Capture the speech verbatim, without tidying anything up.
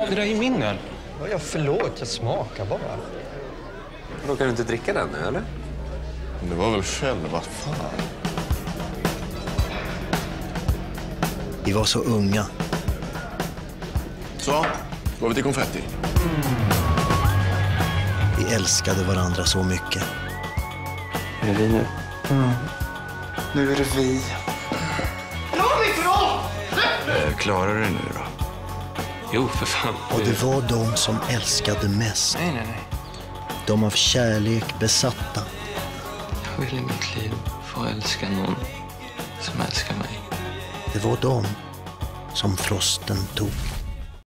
Det där är min öl. Ja, förlåt, jag smakar bara. Då kan du inte dricka den nu, eller? Det var väl själv, vad fan. Vi var så unga. Så, går vi till konfetti. Vi älskade varandra så mycket. Är det vi nu? Mm. Nu är det vi. Eh, klarar du det nu då? Jo, för fan. Och det var de som älskade mest. Nej, nej, nej. De av kärlek besatta. Jag vill i mitt liv få älska någon som älskar mig. Det var de som frosten tog.